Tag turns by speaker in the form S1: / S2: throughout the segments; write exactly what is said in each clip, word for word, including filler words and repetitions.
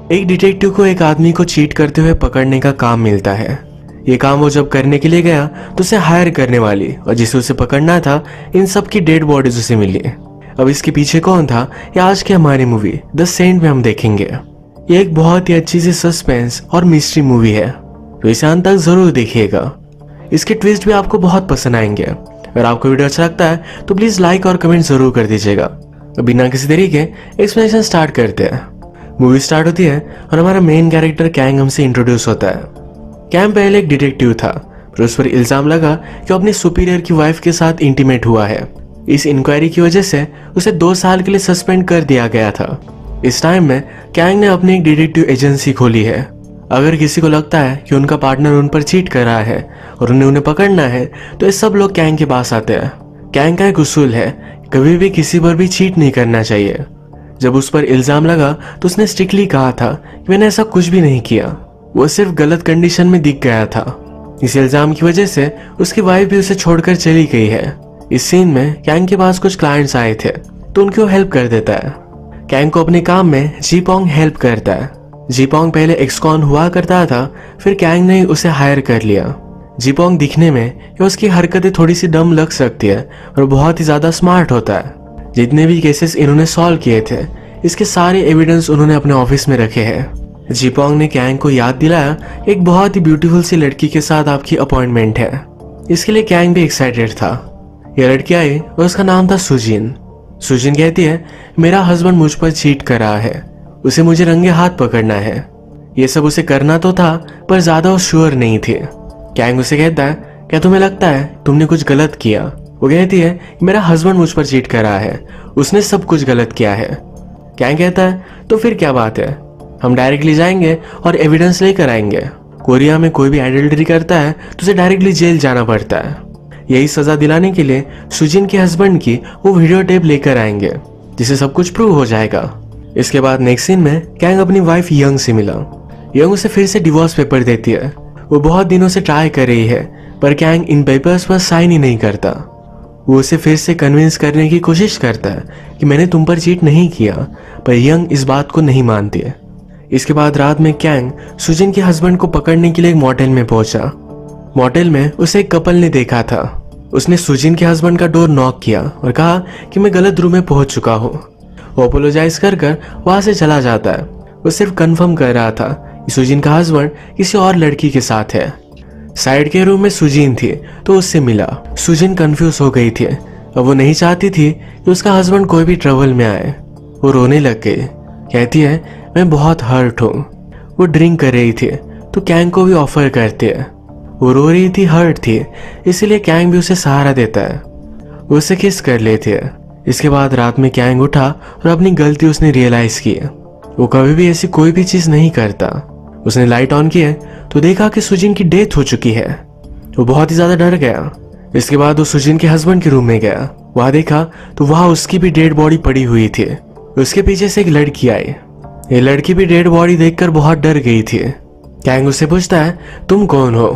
S1: एक डिटेक्टिव को एक आदमी को चीट करते हुए पकड़ने का काम मिलता है। ये काम वो जब करने के लिए गया तो उसे हायर करने वाली और जिसे उसे पकड़ना था, इन सब की डेड बॉडीज उसे मिली। अब इसके पीछे कौन था, ये आज की हमारी मूवी द सेंट में हम देखेंगे। ये एक बहुत ही अच्छी सी सस्पेंस और मिस्ट्री मूवी है, तो इसे अंत तक जरूर देखिएगा। इसके ट्विस्ट भी आपको बहुत पसंद आएंगे। अगर आपको वीडियो अच्छा लगता है तो प्लीज लाइक और कमेंट जरूर कर दीजिएगा। तो बिना किसी देरी के एक्सप्लेनेशन स्टार्ट करते हैं। मूवी स्टार्ट होती है और हमारा मेन कैरेक्टर कैंग हमसे इंट्रोड्यूस होता है। कैंग पहले एक डिटेक्टिव था, पर उस पर इल्जाम लगा कि वो अपने सुपीरियर की वाइफ के साथ इंटीमेट हुआ है। इस इंक्वायरी की वजह से उसे दो साल के लिए सस्पेंड कर दिया गया था। इस टाइम में कैंग ने अपनी एक डिटेक्टिव एजेंसी खोली है। अगर किसी को लगता है कि उनका पार्टनर उन पर चीट कर रहा है और उन्हें उन्हें पकड़ना है, तो ये सब लोग कैंग के पास आते हैं। कैंग का एक उसूल है, कभी भी किसी पर भी चीट नहीं करना चाहिए। जब उस पर इल्जाम लगा तो उसने स्ट्रिक्टली कहा था कि मैंने ऐसा कुछ भी नहीं किया, वो सिर्फ गलत कंडीशन में दिख गया था। इस इल्जाम की वजह से उसकी वाइफ भी उसे छोड़कर चली गई है। इस सीन में कैंग के पास कुछ क्लाइंट्स आए थे, तो उनको हेल्प कर देता है। कैंग को अपने काम में जीपोंग हेल्प करता है। जीपोंग पहले एक्सकॉन हुआ करता था, फिर कैंग ने उसे हायर कर लिया। जीपोंग दिखने में या उसकी हरकतें थोड़ी सी डम लग सकती है और बहुत ही ज्यादा स्मार्ट होता है। जितने भी केसेस इन्होंने सॉल्व किए थे, इसके सारे एविडेंस उन्होंने अपने ऑफिस में रखे हैं। जीपोंग ने कैंग को याद दिलाया, एक बहुत ही ब्यूटीफुल सी लड़की के साथ आपकी अपॉइंटमेंट है। इसके लिए कैंग भी एक्साइटेड था। यह लड़की आई और उसका नाम था सुजिन। सुजिन कहती है, मेरा हस्बैंड मुझ पर चीट कर रहा है, उसे मुझे रंगे हाथ पकड़ना है। ये सब उसे करना तो था, पर ज्यादा वो श्योर नहीं थी। कैंग उसे कहता है, क्या तुम्हें लगता है तुमने कुछ गलत किया? वो कहती है, मेरा हस्बैंड मुझ पर चीट कर रहा है, उसने सब कुछ गलत किया है। कैंग कहता है, तो फिर क्या बात है, हम डायरेक्टली जाएंगे और एविडेंस लेकर आएंगे। कोरिया में कोई भी एडल्टरी करता है तो उसे डायरेक्टली जेल जाना पड़ता है। यही सजा दिलाने के लिए सुजिन के हस्बैंड की वो वीडियो टेप लेकर आएंगे, जिससे सब कुछ प्रूव हो जाएगा। इसके बाद नेक्स्ट सीन में कैंग अपनी वाइफ यंग से मिला। यंग उसे फिर से डिवोर्स पेपर देती है। वो बहुत दिनों से ट्राई कर रही है, पर कैंग इन पेपर्स पर साइन ही नहीं करता। वो उसे फिर से कन्विंस करने की कोशिश करता है कि मैंने तुम पर चीट नहीं किया, पर यंग इस बात को नहीं मानती है। इसके बाद रात में कैंग सुजिन के हस्बैंड को पकड़ने के लिए एक मोटेल में पहुंचा। मोटेल में उसे एक कपल ने देखा था। उसने सुजिन के हस्बैंड का डोर नॉक किया और कहा कि मैं गलत रूम में पहुंच चुका हूँ। वो अपोलोजाइज कर कर वहां से चला जाता है। वो सिर्फ कंफर्म कर रहा था कि सुजिन का हस्बैंड किसी और लड़की के साथ है। साइड के रूम में सुजिन थी तो उससे मिला। सुजिन कंफ्यूज हो गई थी। अब वो नहीं चाहती थी कि उसका हस्बैंड कोई भी ट्रबल में आए। वो रोने लग गई। कहती है, मैं बहुत हर्ट हूँ। वो ड्रिंक कर रही थी तो कैंग को भी ऑफर करती है। वो रो रही थी, हर्ट थी, इसीलिए कैंग भी उसे सहारा देता है। वो उसे किस कर लेती है। इसके बाद रात में कैंग उठा और अपनी गलती उसने रियलाइज की। वो कभी भी ऐसी कोई भी चीज नहीं करता। उसने लाइट ऑन किया तो देखा कि सुजिन की डेथ हो चुकी है। वो बहुत ही ज्यादा डर गया। इसके बाद वो सुजिन के हस्बैंड के रूम में गया। वहां देखा तो वहां उसकी भी डेड बॉडी पड़ी हुई थी। उसके पीछे से एक लड़की आई। ये लड़की भी डेड बॉडी देखकर बहुत डर गई थी। कैंग उससे पूछता है, तुम कौन हो?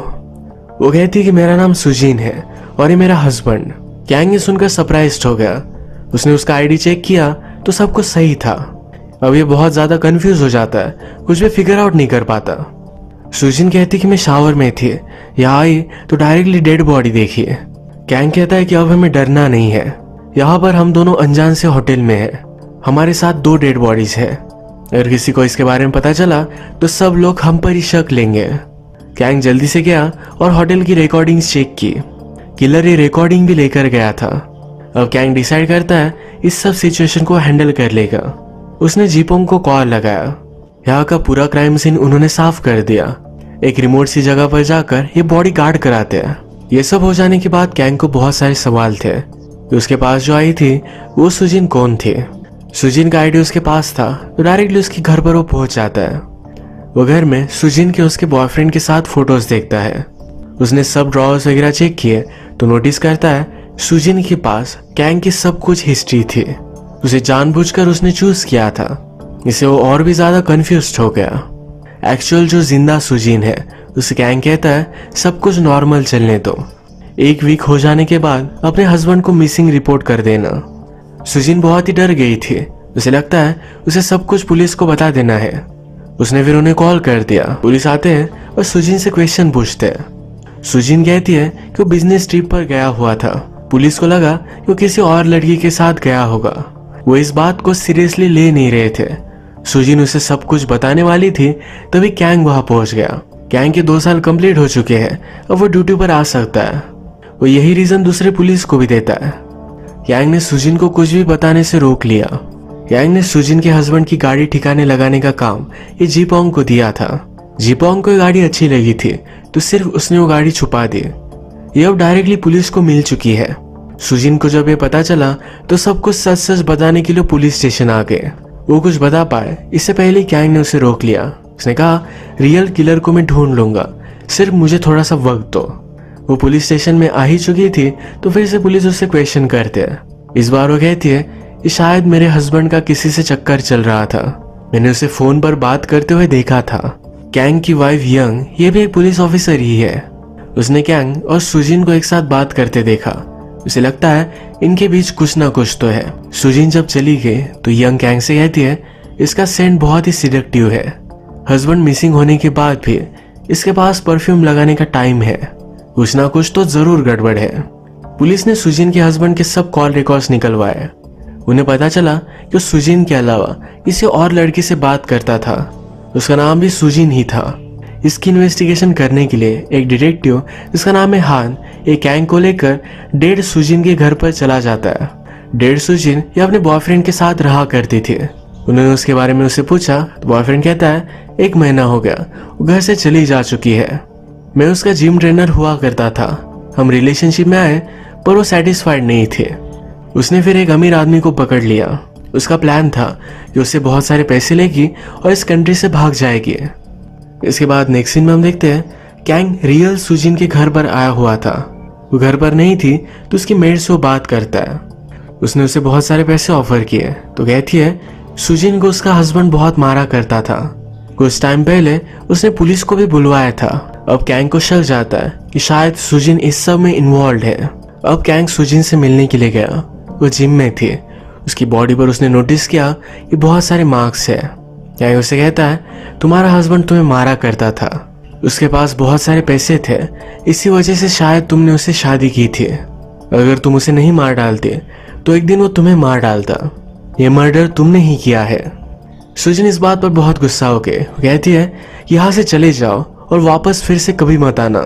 S1: वो कहती कि मेरा नाम सुजिन है और ये मेरा हस्बैंड। कैंग ये सुनकर सरप्राइज्ड हो गया। उसने उसका आईडी चेक किया तो सब कुछ सही था। अब ये बहुत ज्यादा कंफ्यूज हो जाता है, कुछ भी फिगर आउट नहीं कर पाता। सुजिन कहती कि मैं शावर में थी, यहाँ आई तो डायरेक्टली डेड बॉडी देखी। कैंग कहता है कि अब हमें डरना नहीं है। यहाँ पर हम दोनों अनजान से होटल में हैं। हमारे साथ दो डेड बॉडीज है। अगर किसी को इसके बारे में पता चला तो सब लोग हम पर ही शक लेंगे। कैंग जल्दी से गया और होटल की रिकॉर्डिंग्स चेक की। किलर ये रिकॉर्डिंग भी लेकर गया था। अब कैंग डिसाइड करता है इस सब सिचुएशन को हैंडल कर लेगा। उसने जीपोंग को कॉल लगाया। यहाँ का पूरा क्राइम सीन उन्होंने साफ कर दिया। एक रिमोट सी जगह पर जाकर ये बॉडी गार्ड कराते हैं। ये सब हो जाने के बाद कैंग को बहुत सारे सवाल थे। उसके पास जो आई थी वो सुजिन कौन थी। सुजिन का आईडी उसके पास था तो डायरेक्टली उसके घर पर वो पहुंच जाता है। वो घर में सुजिन के उसके बॉयफ्रेंड के साथ फोटोज देखता है। उसने सब ड्रॉवर्स वगैरह चेक किए तो नोटिस करता है सुजिन के पास कैंग की सब कुछ हिस्ट्री थी। उसे जानबूझकर उसने चूज किया था। इससे वो और भी ज्यादा कंफ्यूज्ड हो गया। एक्चुअल जो जिंदा सुजिन है उसे कैंग कहता है सब कुछ नॉर्मल चलने दो, एक वीक हो जाने के बाद अपने हस्बैंड को मिसिंग रिपोर्ट कर देना। सुजिन बहुत ही डर गई थी। उसे लगता है उसे सब कुछ पुलिस को बता देना है। उसने फिर उन्हें कॉल कर दिया। पुलिस आते हैं और सुजिन से क्वेश्चन पूछते हैं। सुजिन कहती है कि वो बिजनेस ट्रिप पर गया हुआ था। पुलिस को लगा कि वो किसी और लड़की के साथ गया होगा। वो इस बात को सीरियसली ले नहीं रहे थे। सुजिन उसे सब कुछ बताने वाली थी, तभी कैंग वहां पहुंच गया। कैंग के दो साल कंप्लीट हो चुके हैं, अब वो ड्यूटी पर आ सकता है। वो यही रीजन दूसरे पुलिस को भी देता है। कैंग ने सुजिन को कुछ भी बताने से रोक लिया। कैंग ने सुजिन के हस्बैंड की गाड़ी ठिकाने लगाने का काम ये जीपोंग को दिया था। जीपोंग को गाड़ी अच्छी लगी थी, तो सिर्फ उसने वो गाड़ी छुपा दी। ये अब डायरेक्टली पुलिस को मिल चुकी है। सुजिन को जब ये पता चला तो सब कुछ सच सच बताने के लिए पुलिस स्टेशन आ गए। वो कुछ बता पाए इससे पहले कैंग ने उसे रोक लिया। उसने कहा, रियल किलर को मैं ढूंढ लूंगा, सिर्फ मुझे थोड़ा सा वक्त दो। वो पुलिस स्टेशन में आ ही चुकी थी, तो फिर से पुलिस उससे क्वेश्चन करते हैं। इस बार वो कहती है कि शायद मेरे हस्बैंड का किसी से चक्कर चल रहा था, मैंने उसे फोन पर बात करते हुए देखा था। कैंग की वाइफ यंग ये भी एक पुलिस ऑफिसर ही है। उसने कैंग और सुजिन को एक साथ बात करते देखा। उसे लगता है इनके बीच कुछ ना कुछ तो है। सुजिन जब चली गई तो यंग कैंग से कहती है, इसका सेंट बहुत ही सिडक्टिव है। हस्बैंड मिसिंग होने के बाद भी इसके पास परफ्यूम लगाने का टाइम है, कुछ ना कुछ तो जरूर गड़बड़ है। पुलिस ने सुजिन के हस्बैंड के सब कॉल रिकॉर्ड्स निकलवाए। उन्हें पता चला कि सुजिन के अलावा किसी और लड़की से बात करता था, उसका नाम भी सुजिन ही था। इसकी इन्वेस्टिगेशन करने के लिए एक डिटेक्टिव जिसका नाम है हान एक कैंग को लेकर डेड सुजिन के घर पर चला जाता है। डेड सुजिन ये अपने बॉयफ्रेंड के साथ रहा करती थी। उन्होंने उसके बारे में उससे पूछा तो बॉयफ्रेंड कहता है, एक महीना हो गया वो घर से चली जा चुकी है। मैं उसका जिम ट्रेनर हुआ करता था। हम रिलेशनशिप में आए पर वो सेटिस्फाइड नहीं थे। उसने फिर एक अमीर आदमी को पकड़ लिया। उसका प्लान था कि उससे बहुत सारे पैसे लेगी और इस कंट्री से भाग जाएगी। इसके बाद नेक्स्ट सीन में हम देखते हैं कैंग रियल सुजिन के घर पर आया हुआ था। वो घर पर नहीं थी तो उसकी मेड से वो बात करता है। उसने उसे बहुत सारे पैसे ऑफर किए तो कहती है सुजिन को उसका हस्बैंड बहुत मारा करता था। कुछ टाइम पहले उसने पुलिस को भी बुलवाया था। अब कैंग को शक जाता है कि शायद सुजिन इस सब में इन्वॉल्व है। अब कैंग सुजिन से मिलने के लिए गया। वो जिम में थी। उसकी बॉडी पर उसने नोटिस किया कि बहुत सारे मार्क्स है। कैंग उसे कहता है, तुम्हारा हस्बैंड तुम्हें मारा करता था, उसके पास बहुत सारे पैसे थे, इसी वजह से शायद तुमने उससे शादी की थी। अगर तुम उसे नहीं मार डालते तो एक दिन वो तुम्हें मार डालता। ये मर्डर तुमने ही किया है। सुजिन इस बात पर बहुत गुस्सा हो गए। कहती है यहाँ से चले जाओ और वापस फिर से कभी मत आना।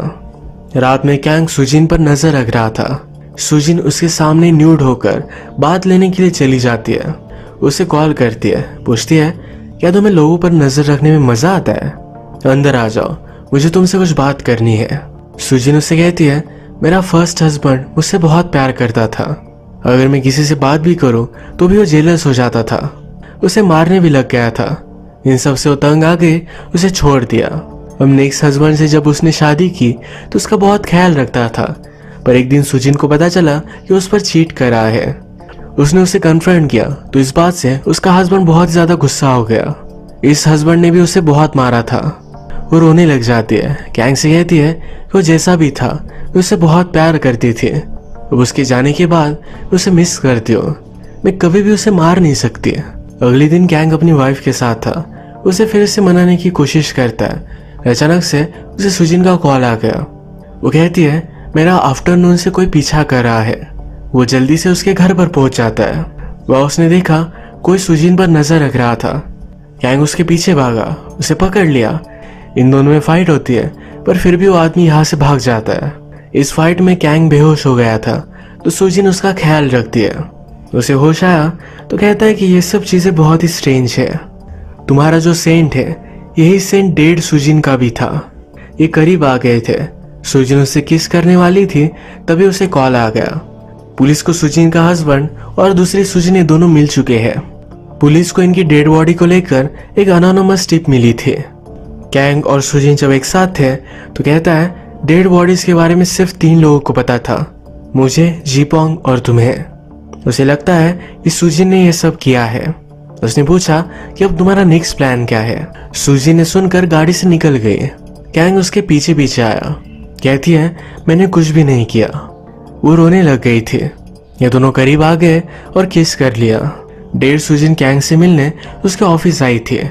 S1: रात में कैंग सुजिन पर नजर रख रहा था। सुजिन उसके सामने न्यूड होकर बात लेने के लिए चली जाती है। उसे कॉल करती है, पूछती है क्या तुम्हें लोगों पर नजर रखने में मजा आता है? अंदर आ जाओ, मुझे तुमसे कुछ बात करनी है। सुजिन उससे कहती है मेरा फर्स्ट हस्बैंड मुझसे बहुत प्यार करता था। अगर मैं किसी से बात भी करूं तो भी वो जेलस हो जाता था, उसे मारने भी लग गया था। इन सब से वो तंग आ गए, उसे छोड़ दिया। अब नेक्स्ट हस्बैंड से जब उसने शादी की तो उसका बहुत ख्याल रखता था, पर एक दिन सुजिन को पता चला कि उस पर चीट कर रहा है। उसने उसे कन्फ्रंट किया तो इस बात से उसका हस्बैंड बहुत ज्यादा गुस्सा हो गया। इस हस्बैंड ने भी उसे बहुत मारा था। वो रोने लग जाती है। कैंग से कहती है कि वो जैसा भी था मैं उससे बहुत प्यार करती थी। अब उसके जाने के बाद उसे मिस करती हूँ। मैं कभी भी उसे मार नहीं सकती। अगले दिन कैंग अपनी वाइफ के साथ था। उसे फिर से मनाने की कोशिश करता है। अचानक से उसे सुजिन का कॉल आ गया। वो कहती है मेरा आफ्टरनून से कोई पीछा कर रहा है। वो जल्दी से उसके घर पर पहुंच जाता है। वह उसने देखा कोई सुजिन पर नजर रख रहा था। कैंग उसके पीछे भागा, उसे पकड़ लिया। इन दोनों में फाइट होती है, पर फिर भी वो आदमी यहाँ से भाग जाता है। इस फाइट में कैंग बेहोश हो गया था तो सुजिन उसका ख्याल रखती है। उसे होश आया तो कहता है कि ये सब चीजें बहुत ही स्ट्रेंज है। तुम्हारा जो सेंट है यही सेंट डेड सुजिन का भी था। ये करीब आ गए थे। सुजिन उससे किस करने वाली थी, तभी उसे कॉल आ गया। पुलिस को सुजिन का हस्बैंड और दूसरी सुजिन दोनों मिल चुके हैं। पुलिस को इनकी डेड बॉडी को लेकर एक अनोनिमस टिप मिली थी। कैंग और सुजिन जब एक साथ थे तो कहता है डेड बॉडीज के बारे में सिर्फ तीन लोगों को पता था, मुझे, जीपोंग और तुम्हें। उसे लगता है कि सुजिन ने यह सब किया है। उसने पूछा कि अब तुम्हारा नेक्स्ट प्लान क्या है। सुजिन ने सुनकर गाड़ी से निकल गई। कैंग उसके पीछे पीछे आया। कहती है मैंने कुछ भी नहीं किया। वो रोने लग गई थी। ये दोनों करीब आ गए और किस कर लिया। डेढ़ सुजिन कैंग से मिलने उसके ऑफिस आई थी।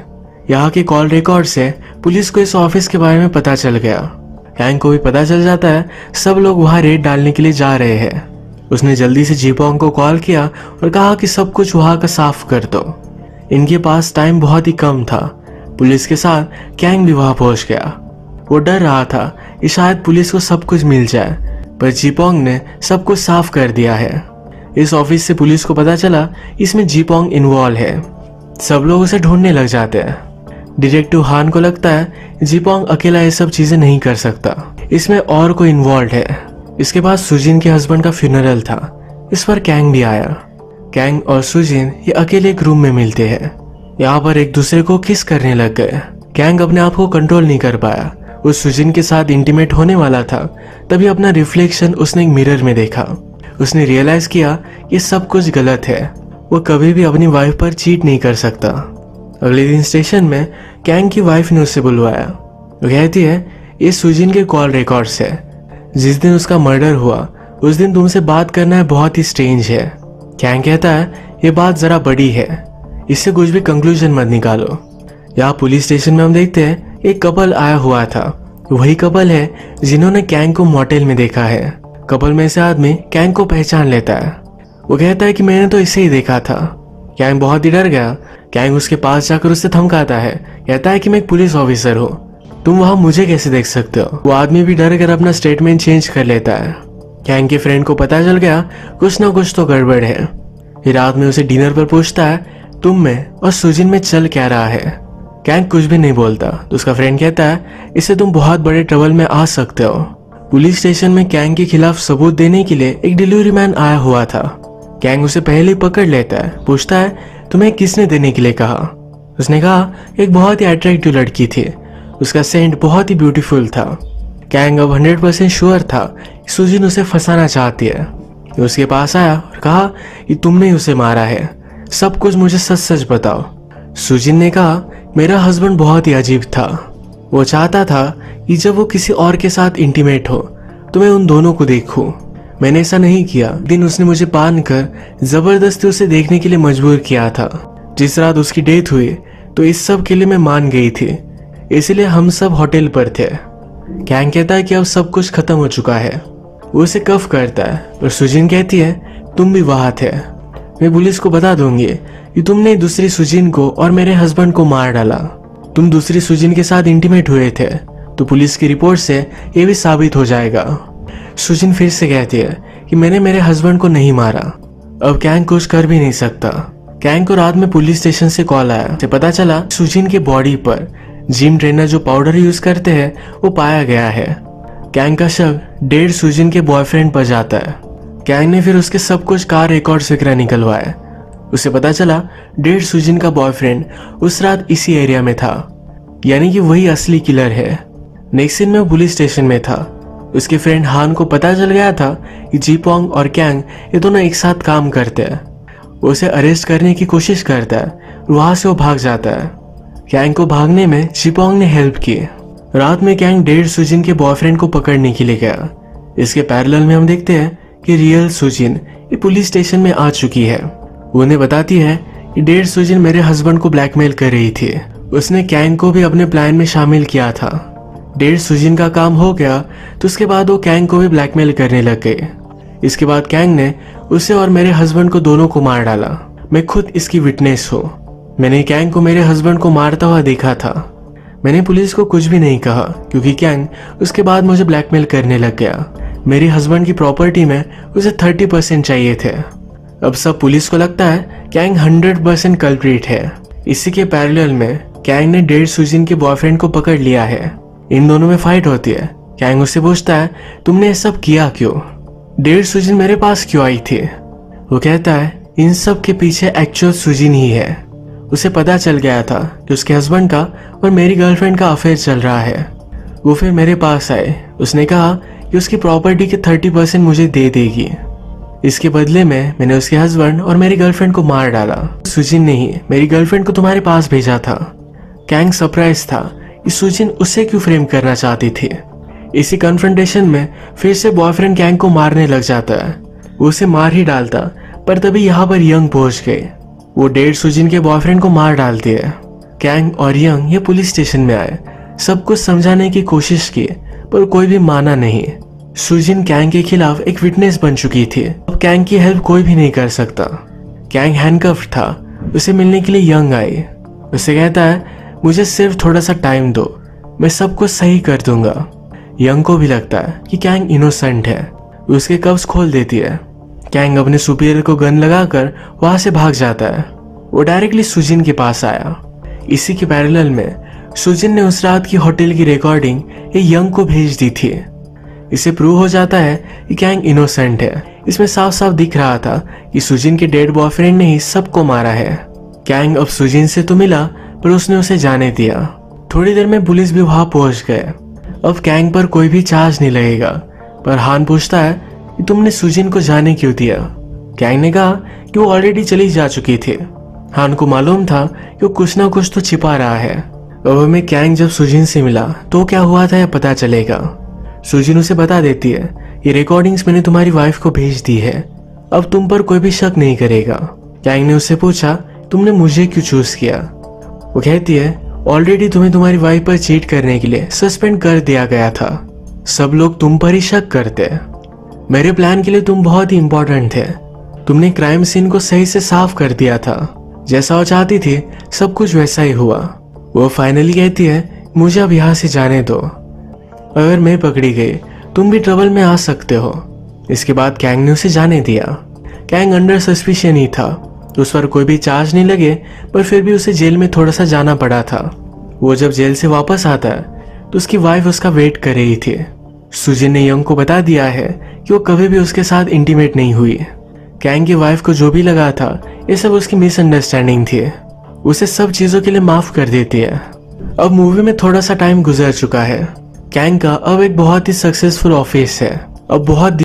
S1: यहाँ के कॉल रिकॉर्ड से पुलिस को इस ऑफिस के बारे में पता चल गया। कैंग को भी पता चल जाता है सब लोग वहाँ रेड डालने के लिए जा रहे हैं। उसने जल्दी से जीपोंग को कॉल किया और कहा कि सब कुछ वहाँ का साफ कर दो। इनके पास टाइम बहुत ही कम था। पुलिस के साथ कैंग भी वहाँ पहुँच गया। वो डर रहा था कि शायद पुलिस को सब कुछ मिल जाए, पर जीपोंग ने सब कुछ साफ कर दिया है। इस ऑफिस से पुलिस को पता चला इसमें जीपोंग इन्वॉल्व है। सब लोग उसे ढूंढने लग जाते हैं। डिटेक्टिव हान को लगता है जीपोंग अकेला ये सब चीजें नहीं कर सकता, इसमें और कोई इन्वॉल्व है। इसके बाद सुजिन के हस्बैंड का फ्यूनरल था। इस पर कैंग भी आया। कैंग और सुजिन ये अकेले एक रूम में मिलते हैं। यहाँ पर एक दूसरे को किस करने लग गए। कैंग अपने आप को कंट्रोल नहीं कर पाया। उस सुजिन के साथ इंटीमेट होने वाला था, तभी अपना रिफ्लेक्शन उसने एक मिरर में देखा। उसने रियलाइज किया ये सब कुछ गलत है। वो कभी भी अपनी वाइफ पर चीट नहीं कर सकता। अगले दिन स्टेशन में कैंग की वाइफ ने उसे बुलवाया। वो कहती है ये सुजिन के कॉल रिकॉर्ड्स है। जिस दिन उसका मर्डर हुआ उस दिन तुमसे बात करना है बहुत ही स्ट्रेंज है। कैंग कहता है ये बात जरा बड़ी है, इससे कुछ भी कंक्लूजन मत निकालो। यहाँ पुलिस स्टेशन में हम देखते हैं एक कपल आया हुआ था। वही कपल है जिन्होंने कैंग को मोटेल में देखा है। कपल में से आदमी कैंग को पहचान लेता है। वो कहता है कि मैंने तो इसे ही देखा था। कैंग बहुत ही डर गया। कैंग उसके पास जाकर उससे धमकाता है, कहता है कि मैं एक पुलिस ऑफिसर हूँ, तुम वहां मुझे कैसे देख सकते हो। वो आदमी भी डर कर अपना स्टेटमेंट चेंज कर लेता है। कैंग के फ्रेंड को पता चल गया कुछ ना कुछ तो गड़बड़ है। फिर रात में उसे डिनर पर पूछता है तुम में और सुजिन में चल क्या रहा है। कैंग कुछ भी नहीं बोलता तो उसका फ्रेंड कहता है इससे तुम बहुत बड़े ट्रबल में आ सकते हो। पुलिस स्टेशन में कैंग के खिलाफ सबूत देने के लिए एक डिलीवरी मैन आया हुआ था। कैंग उसे पहले ही पकड़ लेता है, पूछता है तुम्हें किसने देने के लिए कहा। उसने कहा एक बहुत ही अट्रैक्टिव लड़की थी, उसका सेंट बहुत ही ब्यूटीफुल था। कैंग अब हंड्रेड परसेंट श्योर था कि सुजिन उसे फंसाना चाहती है। वो उसके पास आया और कहा कि तुमने ही उसे मारा है, सब कुछ मुझे सच सच बताओ। सुजिन ने कहा मेरा हस्बैंड बहुत ही अजीब था। वो चाहता था कि जब वो किसी और के साथ इंटीमेट हो तो मैं उन दोनों को देखूं। मैंने ऐसा नहीं किया। दिन उसने मुझे बांधकर जबरदस्ती उसे देखने के लिए मजबूर किया था। जिस रात उसकी डेथ हुई तो इस सब के लिए मैं मान गई थी, इसलिए हम सब होटल पर थे। कैंग कहता है कि अब सब कुछ खत्म हो चुका है। वो उसे कफ करता है और सुजिन कहती है तुम भी वहां थे, मैं पुलिस को बता दूंगी कि तुमने दूसरी सुजिन को और मेरे हस्बैंड को मार डाला। तुम दूसरी सुजिन के साथ इंटीमेट हुए थे तो पुलिस की रिपोर्ट से ये भी साबित हो जाएगा। सुजिन फिर से कहती है कि मैंने मेरे हस्बैंड को नहीं मारा। अब कैंग कुछ कर भी नहीं सकता। कैंग को रात में पुलिस स्टेशन से कॉल आया। से पता चला सुजिन के बॉडी पर जिम ट्रेनर जो पाउडर यूज करते हैं वो पाया गया है। कैंग का शक डेड सुजिन के बॉयफ्रेंड पर जाता है। कैंग ने फिर उसके सब कुछ कार रिकॉर्ड्स वगैरह निकलवाए। उसे पता चला डेड सुजिन का बॉयफ्रेंड उस रात इसी एरिया में था, यानी कि वही असली किलर है। नेक्स्ट दिन में पुलिस स्टेशन में था। उसके फ्रेंड हान को पता चल गया था कि जीपोंग और कैंग ये दोनों एक साथ काम करते हैं। वो उसे अरेस्ट करने की कोशिश करता है, वहां से वो भाग जाता है। कैंग को भागने में जीपोंग ने हेल्प की। रात में कैंग डेड सुजिन के बॉयफ्रेंड को पकड़ने के लिए गया। इसके पैरेलल में हम देखते हैं कि रियल सुजिन ये पुलिस स्टेशन में आ चुकी है। वो उन्हें बताती है कि डेड सुजिन मेरे हस्बैंड को ब्लैकमेल कर रही थी। उसने कैंग को भी अपने प्लान में शामिल किया था। डेड सुजिन का काम हो गया तो उसके बाद वो कैंग को भी ब्लैकमेल करने लग गए। इसके बाद कैंग ने उसे और मेरे हस्बैंड को दोनों को मार डाला। मैं खुद इसकी विटनेस हूँ। मैंने कैंग को मेरे हस्बैंड को मारता हुआ देखा था। मैंने पुलिस को कुछ भी नहीं कहा क्योंकि कैंग उसके बाद मुझे ब्लैकमेल करने लग गया। मेरे हस्बैंड की प्रॉपर्टी में उसे थर्टी परसेंट चाहिए थे। अब सब पुलिस को लगता है कैंग हंड्रेड परसेंट कल्प्रिट है। इसी के पैरेलल में कैंग ने डेड सुजिन के बॉयफ्रेंड को पकड़ लिया है। इन दोनों में फाइट होती है। कैंग उससे पूछता है तुमने ये सब किया क्यों? डेड सुजिन मेरे पास क्यों आई थी? वो कहता है इन सब के पीछे एक्चुअल सुजिन ही है। उसे पता चल गया था कि उसके हस्बैंड का और मेरी गर्लफ्रेंड का अफेयर चल रहा है। वो फिर मेरे पास आए। उसने कहा कि उसकी प्रॉपर्टी के थर्टी परसेंट मुझे दे देगी। इसके बदले में मैंने उसके हस्बैंड और मेरी गर्लफ्रेंड को मार डाला। सुजिन ने ही मेरी गर्लफ्रेंड को तुम्हारे पास भेजा था। कैंग सरप्राइज था कि सुजिन उसे क्यों फ्रेम करना चाहती थी। इसी कन्फ्रंटेशन में फिर से बॉयफ्रेंड कैंग को मारने लग जाता है। वो उसे मार ही डालता, पर तभी यहाँ पर यंग पहुंच गए। वो डेड सुजिन के बॉयफ्रेंड को मार डालती है। कैंग और यंग ये पुलिस स्टेशन में आए, सब कुछ समझाने की कोशिश की पर कोई भी माना नहीं। सुजिन कैंग के खिलाफ एक विटनेस बन चुकी थी, अब कैंग की हेल्प कोई भी नहीं कर सकता। कैंग हैंडकफ था, उसे मिलने के लिए यंग आई। उसे कहता है मुझे सिर्फ थोड़ा सा टाइम दो, मैं सब कुछ सही कर दूंगा। यंग को भी लगता है कि कैंग इनोसेंट है, उसके कब्ज खोल देती है। कैंग अपने सुपीरियर को गन लगाकर वहां से भाग जाता है। वो डायरेक्टली सुजिन के पास आया। इसी के पैरेलल में सुजिन ने उस रात की होटल की रिकॉर्डिंग ये यंग को भेज दी थी। इसे प्रूव हो जाता है कि कैंग इनोसेंट है। इसमें साफ साफ दिख रहा था कि सुजिन के डेड बॉयफ्रेंड ने ही सबको मारा है। कैंग अब सुजिन से तो मिला पर उसने उसे जाने दिया। थोड़ी देर में पुलिस भी वहां पहुंच गए। अब कैंग पर कोई भी चार्ज नहीं लगेगा, पर हान पूछता है कि तुमने सुजिन को जाने क्यों दिया। कैंग ने कहा कि वो ऑलरेडी चली जा चुकी थी। हान को मालूम था कि वो कुछ ना कुछ तो छिपा रहा है। अब हमें कैंग जब सुजिन से मिला तो क्या हुआ था यह पता चलेगा। सुजिन उसे बता देती है ये रिकॉर्डिंग्स मैंने तुम्हारी वाइफ को भेज दी है, अब तुम पर कोई भी शक नहीं करेगा। कैंग ने उससे पूछा तुमने मुझे क्यों चूज किया। वो कहती है ऑलरेडी तुम्हें तुम्हारी वाइफ पर चीट करने के लिए सस्पेंड कर दिया गया था, सब लोग तुम पर ही शक करते। मेरे प्लान के लिए तुम बहुत ही इंपॉर्टेंट थे। तुमने क्राइम सीन को सही से साफ कर दिया था, जैसा वो चाहती थी सब कुछ वैसा ही हुआ। वो फाइनली कहती है मुझे अब यहाँ से जाने दो, अगर मैं पकड़ी गई तुम भी ट्रबल में आ सकते हो। इसके बाद कैंग ने उसे जाने दिया। कैंग अंडर सस्पिशन ही था, उस पर कोई भी चार्ज नहीं लगे, पर फिर भी उसे जेल में थोड़ा सा जाना पड़ा था। वो जब जेल से वापस आता है तो उसकी वाइफ उसका वेट कर रही थी। सुजिन ने यंग को बता दिया है कि वो कभी भी उसके साथ इंटीमेट नहीं हुई। कैंग की वाइफ को जो भी लगा था ये सब उसकी मिसअंडरस्टैंडिंग थी, उसे सब चीजों के लिए माफ कर देती है। अब मूवी में थोड़ा सा टाइम गुजर चुका है। कैंग का अब एक बहुत ही सक्सेसफुल ऑफिस है। अब बहुत